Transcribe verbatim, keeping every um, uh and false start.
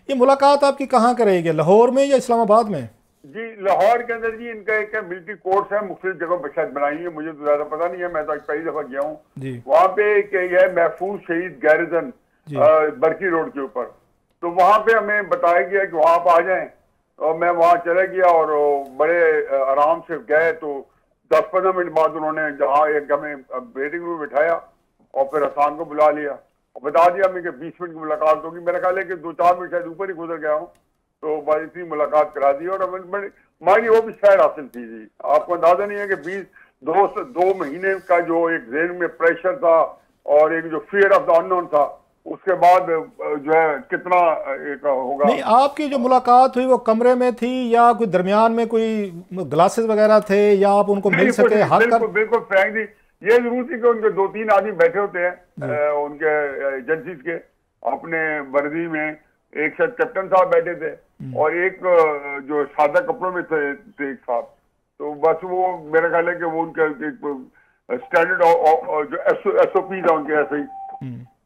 ये मुलाकात आपकी कहाँ करेगी, लाहौर में या इस्लामाबाद में? जी लाहौर के अंदर जी इनका एक मिलिट्री कोर्स है, मुख्तलिफ जगह पर शायद बनाई है, मुझे तो ज्यादा पता नहीं है, मैं तो आज पहली दफा गया हूँ। वहाँ पे एक है महफूज शहीद गैरिजन बरकी रोड के ऊपर, तो वहाँ पे हमें बताया गया कि वहाँ पर आ जाएं, और मैं वहाँ चला गया और बड़े आराम से गए। तो दस पंद्रह मिनट बाद उन्होंने जहाँ एक हमें वेटिंग रूम बिठाया और फिर हसान को बुला लिया और बता दिया हमें कि बीस मिनट की मुलाकात होगी। मेरा ख्याल है कि दो चार मिनट शायद ऊपर ही गुजर गया हूँ, तो बड़ी इतनी मुलाकात करा दी और हमारी वो भी शायद हासिल थी जी। आपको अंदाजा नहीं है कि बीस दो दो महीने का जो एक जेल में प्रेशर था और एक जो फियर ऑफ द अननोन था, उसके बाद जो है कितना एक होगा। नहीं, आपकी जो मुलाकात हुई वो कमरे में थी या कोई दरमियान में कोई ग्लासेस वगैरह थे या आप उनको मिल सके? हाथ बिल्कुल बिल्कुल फ्रैंक जी, ये जरूर थी कि उनके दो तीन आदमी बैठे होते हैं उनके एजेंसीज के अपने वर्दी में, एक शायद कैप्टन साहब बैठे थे और एक जो सादा कपड़ों में थे, थे एक साहब। तो बस वो मेरा ख्याल है कि वो उनका एक स्टैंडर्ड जो एस ओ पी था उनके ऐसे ही